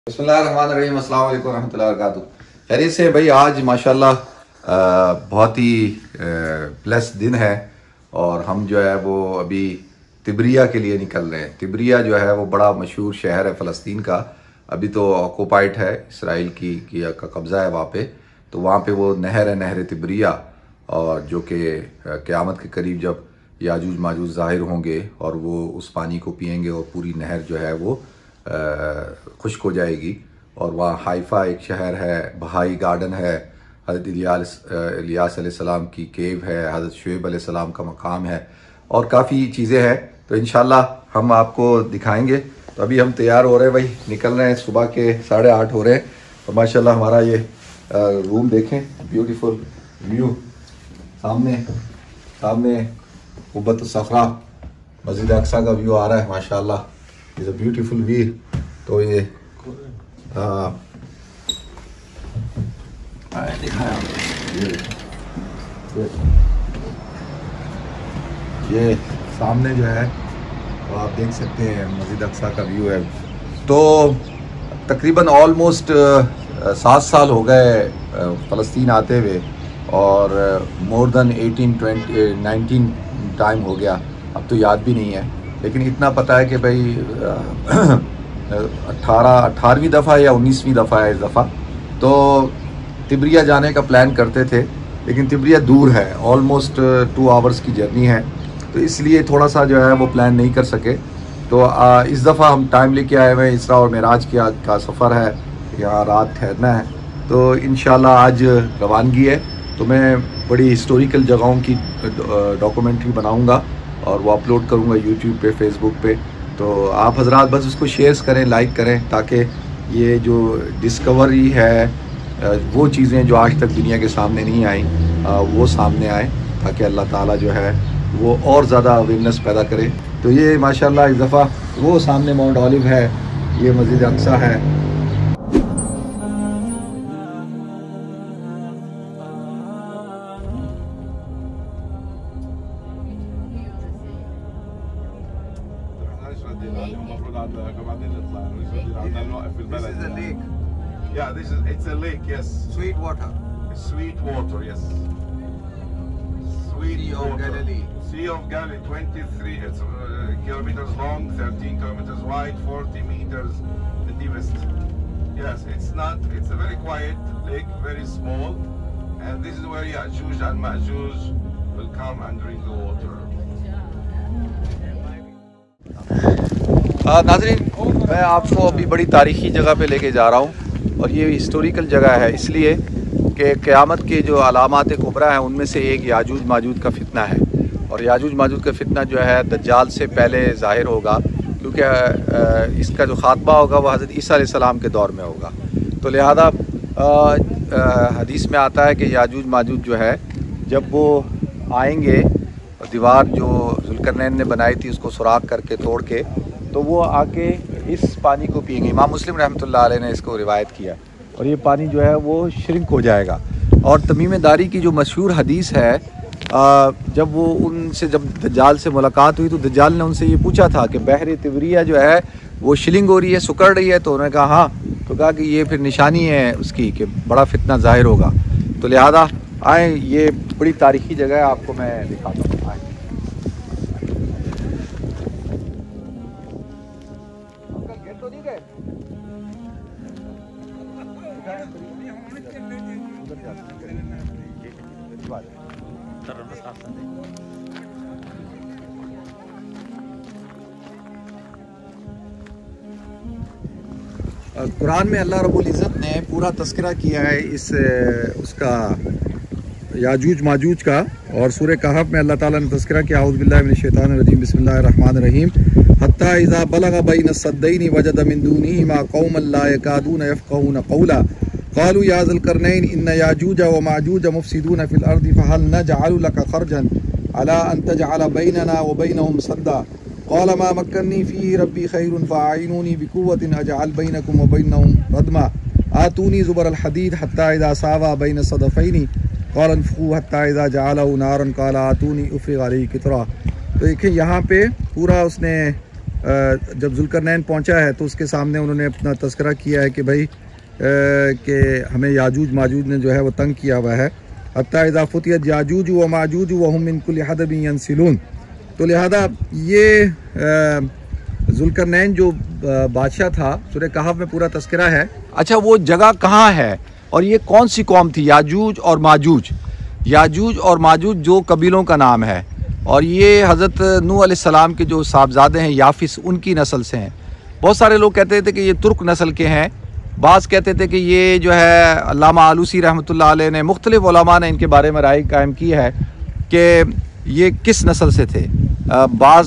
बिस्मिल्लाहिर्रहमानिर्रहीम, अस्सलाम वालेकुम रहमतुल्लाहि व बरकातुहू। खैरियत से भाई, आज माशाल्लाह बहुत ही ब्लेस्ड दिन है और हम जो है वो अभी तिब्रिया के लिए निकल रहे हैं। तिब्रिया जो है वो बड़ा मशहूर शहर है फ़लस्तीन का। अभी तो ऑक्यूपाइड है, इसराइल का कब्ज़ा है वहाँ पे। तो वहाँ पे वो नहर है, नहर तिब्रिया, और जो कि क़यामत के करीब जब याजूज माजूज ज़ाहिर होंगे और वो उस पानी को पिएंगे और पूरी नहर जो है वो खुश्क हो जाएगी। और वहाँ हाइफा एक शहर है, बहाई गार्डन है, हज़रत इलियास अलैहिस्सलाम की केव है, हज़रत शुएब अलैहिस्सलाम का मकाम है और काफ़ी चीज़ें हैं। तो इंशाल्लाह हम आपको दिखाएंगे। तो अभी हम तैयार हो रहे हैं भाई, निकल रहे हैं। सुबह के 8:30 हो रहे हैं। तो माशाल्लाह हमारा ये रूम देखें, ब्यूटीफुल व्यू। सामने कुब्बत सफ़रा मस्जिद अक्सा का व्यू आ रहा है माशाल्लाह। Is a beautiful view. तो ये दिखाया ये सामने जो है तो आप देख सकते हैं मस्जिद अक्सा का व्यू है। तो तकरीबन ऑलमोस्ट 7 साल हो गए फ़लस्तीन आते हुए और मोर देन 19 टाइम हो गया, अब तो याद भी नहीं है। लेकिन इतना पता है कि भाई 18वीं दफ़ा या 19वीं दफ़ा है इस दफ़ा। तो तिब्रिया जाने का प्लान करते थे, लेकिन तिब्रिया दूर है, ऑलमोस्ट 2 आवर्स की जर्नी है। तो इसलिए थोड़ा सा जो है वो प्लान नहीं कर सके। तो इस दफ़ा हम टाइम लेके आए हुए हैं। इसरा और मेराज का सफ़र है, यहाँ रात ठहरना है। तो इंशाल्लाह आज रवानगी है। तो मैं बड़ी हिस्टोरिकल जगहों की डॉक्यूमेंट्री बनाऊँगा और वो अपलोड करूँगा यूट्यूब पे, फेसबुक पे। तो आप हजरात बस उसको शेयर करें, लाइक करें, ताकि ये जो डिस्कवरी है वो चीज़ें जो आज तक दुनिया के सामने नहीं आई वो सामने आए, ताकि अल्लाह ताला जो है वो और ज़्यादा अवेयरनेस पैदा करे। तो ये माशाल्लाह इस दफ़ा वो सामने माउंट ऑलिव है, ये मस्जिद अक्सा है। This is a lake. Yeah, it's a lake, yes. Sweet water. Sweet water, yes. Sweet Sea of Galilee. Sea of Galilee, 23 kilometers long, 13 kilometers wide, 40 meters the deepest. Yes, it's a very quiet lake, very small. And this is where Ya'juj and Ma'juj will come and drink the water. नाज़रीन, मैं आपको अभी बड़ी तारीख़ी जगह पे लेके जा रहा हूँ और ये हिस्टोरिकल जगह है, इसलिए कि क़यामत के जो अलामात कुबरा हैं उनमें से एक याजूज माजूज का फितना है। और याजूज माजूज का फितना जो है दज्जाल से पहले ज़ाहिर होगा, क्योंकि इसका जो ख़ात्मा होगा वह हज़रत ईसा अलैहिस्सलाम के दौर में होगा। तो लिहाजा हदीस में आता है कि याजूज माजूज जो है जब वो आएंगे, दीवार जो ज़ुल्करनैन ने बनाई थी उसको सुराख करके तोड़ के, तो वो आके इस पानी को पिएंगे। इमाम मुस्लिम रहमतुल्लाह अलैह ने इसको रिवायत किया और ये पानी जो है वो श्रिंक हो जाएगा। और तमीम दारी की जो मशहूर हदीस है, जब दज्जाल से मुलाकात हुई तो दज्जाल ने उनसे ये पूछा था कि बहर तिब्रिया जो है वो शिलिंग हो रही है, सुकड़ रही है? तो उन्होंने कहा हाँ। तो कहा कि ये फिर निशानी है उसकी कि बड़ा फितना ज़ाहिर होगा। तो लिहाजा आए, ये बड़ी तारीख़ी जगह है, आपको मैं दिखाता हूँ। आए कुरान में अल्लाह रब्बुल इज़्ज़त ने पूरा तज़किरा किया है उसका याजूज माजूज का। और सूरह कहफ में अल्लाह ताला ने तज़किरा किया, औज़ु बिल्लाहि मिनश शैतानिर रजीम, बिस्मिल्लाहिर रहमानिर रहीम, हत्ता इज़ा बलगा बैन सद्दैनि वजद मिन दूनिहिमा कौमन ला यकादून यफ़क़हून क़ौला क़ालू या ज़ुल्क़रनैन इन्न याजूज व माजूज मुफ़सिदून फ़िल अर्दि फ़हल नजअलु लका ख़रजन अला अन तजअल बैनना व बैनहुम सद्दा क़ाल मा मक्कन्नी फ़ीहि रब्बी ख़ैरुन फ़अईनूनी बिक़ुव्वतिन अजअल बैनकुम व बैनहुम रदमा आतूनी ज़ुबरल हदीद हत्ता इज़ा सावा बैन सदफ़ैनि क़ाल अनफ़ुख़ू हत्ता इज़ा जअलहु नारन क़ाल आतूनी उफ़्रिग़ अलैहि क़ित्रा। तो देखिए यहाँ पे पूरा उसने जब जुल्करनैन पहुंचा है तो उसके सामने उन्होंने अपना तज़किरा किया है कि भाई कि हमें याजूज माजूज ने जो है वो तंग किया हुआ है। हत्ता इज़ा फुतियत याजूज व माजूज व हुम मिन कुल्लि हदबिन यंसिलून। तो लिहाजा ये जुल्करनैन जो बादशाह था, सूरह कहफ में पूरा तज़किरा है। अच्छा, वो जगह कहाँ है और ये कौन सी कौम थी? याजूज और माजूज। याजूज और माजूज जो कबीलों का नाम है, और ये हज़रत नूह अलैहिस्सलाम के जो साहबजादे हैं याफिस, उनकी नस्ल से हैं। बहुत सारे लोग कहते थे कि ये तुर्क नस्ल के हैं, बाज़ कहते थे कि ये जो है अल्लामा आलूसी रहमतुल्लाह अलैह ने, मुख्तलिफ उलमा ने इनके बारे में राय कायम की है कि ये किस नस्ल से थे। बाज़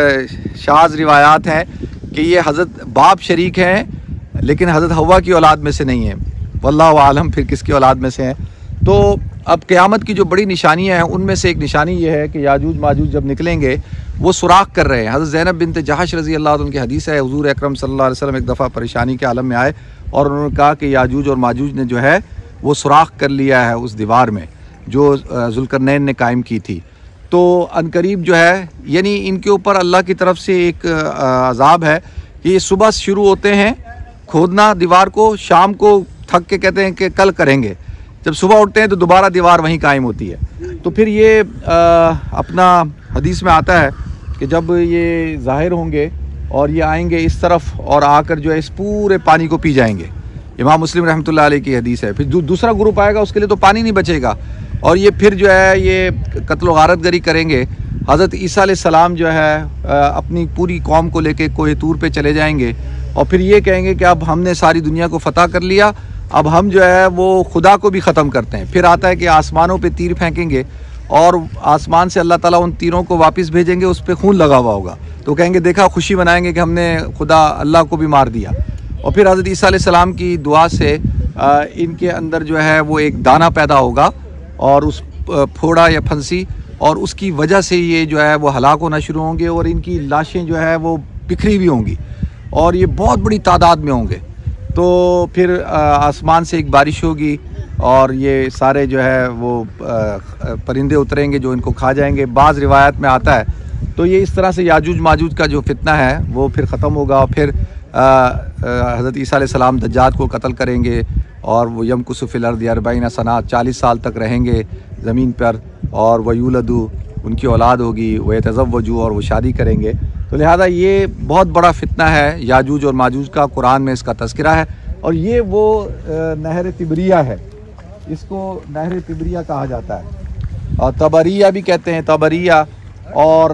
शाज़ रिवायात हैं कि ये हज़रत बाप शरीक हैं लेकिन हज़रत हव्वा की औलाद में से नहीं है। वल्लाहु आलम फिर किसकी औलाद में से हैं। तो अब क़यामत की जो बड़ी निशानियाँ हैं उनमें से एक निशानी ये है कि याजूज माजूज जब निकलेंगे वो सुराख कर रहे हैं। हज़रत ज़ैनब बिन्त जहश रज़ी अल्लाह अन्हा की हदीस है, हुज़ूर अकरम सल्लल्लाहु अलैहि वसल्लम एक दफ़ा परेशानी के आलम में आए और उन्होंने कहा कि याजूज और माजूज ने जो है वो सुराख कर लिया है उस दीवार में जो जुल्करनैन ने कायम की थी। तो अनकरीब जो है, यानी इनके ऊपर अल्लाह की तरफ से एक अज़ाब है कि ये सुबह शुरू होते हैं खोदना दीवार को, शाम को थक के कहते हैं कि कल करेंगे। जब सुबह उठते हैं तो दोबारा दीवार वहीं कायम होती है। तो फिर ये अपना हदीस में आता है कि जब ये ज़ाहिर होंगे और ये आएंगे इस तरफ और आकर जो है इस पूरे पानी को पी जाएंगे। इमाम मुस्लिम रहमतुल्लाह अलैह की हदीस है। फिर दूसरा ग्रुप आएगा, उसके लिए तो पानी नहीं बचेगा और ये फिर जो है ये कत्ल गारत गरी करेंगे। हज़रत ईसा अलैहिस्सलाम जो है अपनी पूरी कौम को लेके कोहे तूर पे चले जाएंगे और फिर ये कहेंगे कि अब हमने सारी दुनिया को फ़तह कर लिया, अब हम जो है वो खुदा को भी ख़त्म करते हैं। फिर आता है कि आसमानों पे तीर फेंकेंगे और आसमान से अल्लाह ताला उन तीरों को वापस भेजेंगे, उस पर खून लगा हुआ होगा। तो कहेंगे देखा, खुशी मनाएंगे कि हमने खुदा अल्लाह को भी मार दिया। और फिर हज़रत ईसा अलैहिस्सलाम की दुआ से इनके अंदर जो है वो एक दाना पैदा होगा और उस फोड़ा या फंसी, और उसकी वजह से ये जो है वो हलाक होना शुरू होंगे और इनकी लाशें जो है वो बिखरी भी होंगी और ये बहुत बड़ी तादाद में होंगे। तो फिर आसमान से एक बारिश होगी और ये सारे जो है वो परिंदे उतरेंगे जो इनको खा जाएंगे। बाज़ रिवायत में आता है। तो ये इस तरह से याजूज माजूज का जो फितना है वो फिर ख़त्म होगा। फिर हज़रत ईसा अलैहिस्सलाम दज्जाल को कत्ल करेंगे और वो यमकुसु फिल अर्द 40 सना 40 साल तक रहेंगे ज़मीन पर, और वयूलदू उनकी औलाद होगी, वह यतज़व्वजू और वो शादी करेंगे। तो लिहाजा ये बहुत बड़ा फितना है याजूज और माजूज का, कुरान में इसका तज़किरा है। और ये वो नहर तिबरिया है, इसको नहर तिबरिया कहा जाता है और तबरिया भी कहते हैं, तबरिया। और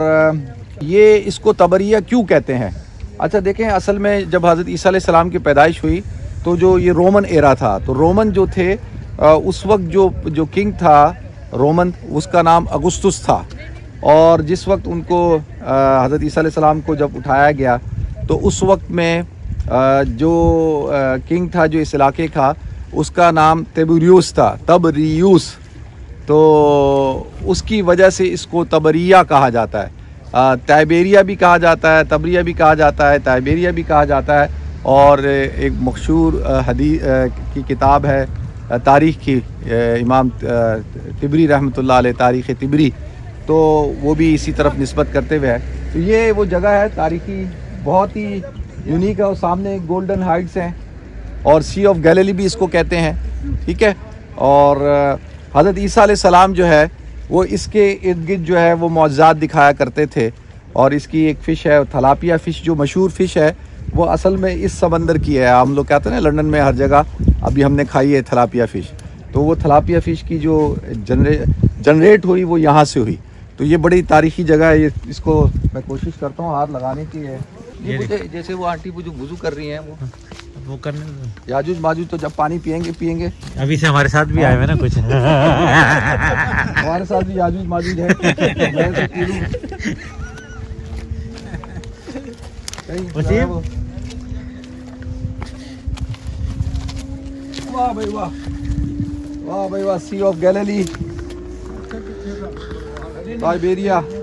ये इसको तबरिया क्यों कहते हैं? अच्छा देखें, असल में जब हज़रत ईसा अलैहिस्सलाम की पैदाइश हुई तो जो ये रोमन एरा था, तो रोमन जो थे उस वक्त जो किंग था रोमन, उसका नाम अगुस्तुस था। और जिस वक्त उनको हज़रत ईसा अलैहिस्सलाम को जब उठाया गया तो उस वक्त में जो किंग था जो इस इलाके का, उसका नाम तिबरियुस था, तबरियुस। तो उसकी वजह से इसको तबरिया कहा जाता है। ताइबेरिया भी कहा जाता है, तबरिया भी कहा जाता है, ताइबेरिया भी कहा जाता है। और एक मशहूर हदीस की किताब है तारीख़ की, इमाम तिबरी रहमतुल्लाह अलैह, तारीख़ तिबरी, तो वो भी इसी तरफ निस्बत करते हुए है। तो ये वो जगह है तारीख़ी, बहुत ही यूनिक है। और सामने गोल्डन हाइट्स हैं और सी ऑफ गैलिली भी इसको कहते हैं, ठीक है। और हज़रत ईसा अलैहिस्सलाम जो है वो इसके इर्द गिर्द जो है वो मौजज़ात दिखाया करते थे। और इसकी एक फ़िश है थलापिया फ़िश, जो मशहूर फ़िश है वो असल में इस समंदर की है। हम लोग कहते हैं ना लंदन में हर जगह, अभी हमने खाई है थलापिया फ़िश। तो वो थलापिया फ़िश की जो जनरेट हुई वो यहाँ से हुई। तो ये बड़ी तारीख़ी जगह है। ये इसको मैं कोशिश करता हूँ हाथ लगाने की है। ये मुझे जैसे वो आंटी वो जो वुज़ू कर रही हैं वो करने, याजूज माजूज तो जब पानी पियेंगे। अभी से हमारे साथ भी आए हैं ना कुछ हमारे साथ भी याजूज माजूज है। वाह भाई वाह, वाह भाई वाह, सी ऑफ गैलिली, ताइबेरिया।